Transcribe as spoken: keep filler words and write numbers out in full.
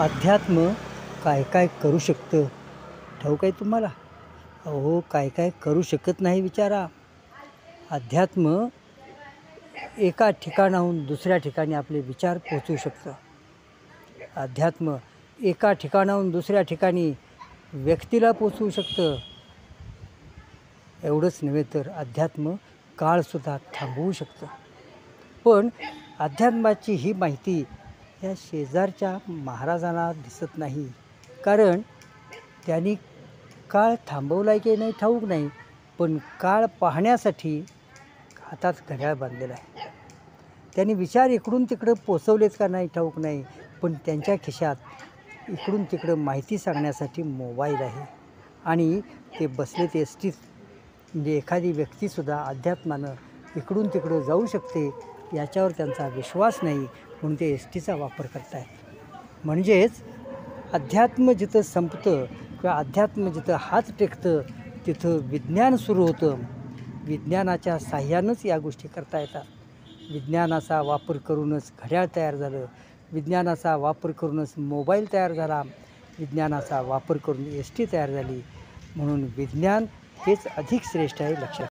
अध्यात्म काय काय करू शकतं ठाऊक आहे तुम्हाला? अहो, काय काय करू शकत नाही विचारा. अध्यात्म एका ठिकाणाहून दुसऱ्या ठिकाणी आपले विचार पोहोचवू शकतं. अध्यात्म एका ठिकाणाहून दुसऱ्या ठिकाणी व्यक्तीला पोचवू शकतं. एवढंच नव्हे तर अध्यात्म काळसुद्धा थांबवू शकतं. पण अध्यात्माची ही माहिती या शेजारच्या महाराजांना दिसत नाही. कारण त्यांनी काळ थांबवला आहे की नाही ठाऊक नाही, पण काळ पाहण्यासाठी हातात घड्याळ बांधलेलं आहे. त्यांनी विचार इकडून तिकडं पोचवलेत का नाही ठाऊक नाही, पण त्यांच्या खिशात इकडून तिकडं माहिती सांगण्यासाठी मोबाईल आहे. आणि ते बसलेत एस टीत. म्हणजे एखादी व्यक्तीसुद्धा अध्यात्मानं इकडून तिकडं जाऊ शकते याच्यावर त्यांचा विश्वास नाही, म्हणून ते एस टीचा वापर करत आहेत. म्हणजेच अध्यात्म जिथं संपतं किंवा अध्यात्म जिथं हात टेकतं तिथं विज्ञान सुरू होतं. विज्ञानाच्या साह्यानंच या गोष्टी करता येतात. विज्ञानाचा वापर करूनच घड्याळ तयार झालं. विज्ञानाचा वापर करूनच मोबाईल तयार झाला. विज्ञानाचा वापर करून एस टी तयार झाली. म्हणून विज्ञान हेच अधिक श्रेष्ठ आहे, लक्षात